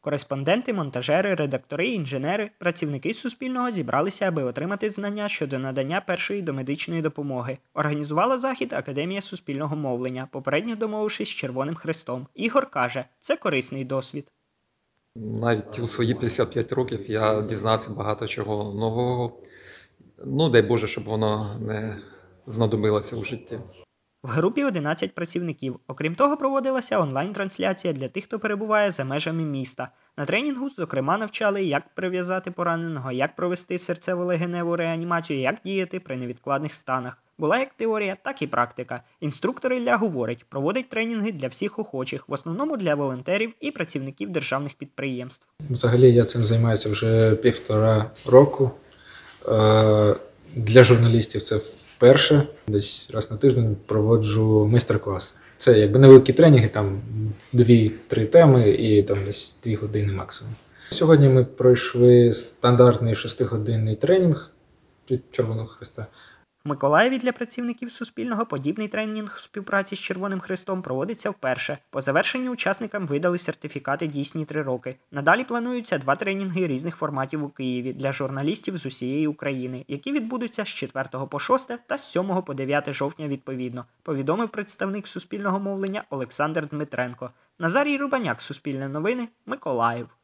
Кореспонденти, монтажери, редактори, інженери, працівники Суспільного зібралися, аби отримати знання щодо надання першої домедичної допомоги. Організувала захід Академія суспільного мовлення, попередньо домовившись з Червоним Хрестом. Ігор каже, це корисний досвід. Навіть у свої 55 років я дізнався багато чого нового. Дай Боже, щоб воно не знадобилося у житті. В групі 11 працівників. Окрім того, проводилася онлайн-трансляція для тих, хто перебуває за межами міста. На тренінгу, зокрема, навчали, як прив'язати пораненого, як провести серцево-легеневу реанімацію, як діяти при невідкладних станах. Була як теорія, так і практика. Інструктор Ілля говорить, проводить тренінги для всіх охочих, в основному для волонтерів і працівників державних підприємств. Взагалі я цим займаюся вже 1,5 року. Для журналістів це вперше. Десь раз на тиждень проводжу майстер-класи. Це якби невеликі тренінги, там 2-3 теми і там десь 2 години максимум. Сьогодні ми пройшли стандартний 6-годинний тренінг від Червоного Хреста. В Миколаєві для працівників Суспільного подібний тренінг в співпраці з Червоним Хрестом проводиться вперше. По завершенню учасникам видали сертифікати дійсні 3 роки. Надалі плануються 2 тренінги різних форматів у Києві для журналістів з усієї України, які відбудуться з 4 по 6 та з 7 по 9 жовтня відповідно, повідомив представник Суспільного мовлення Олександр Дмитренко. Назарій Рубаняк, Суспільне новини, Миколаїв.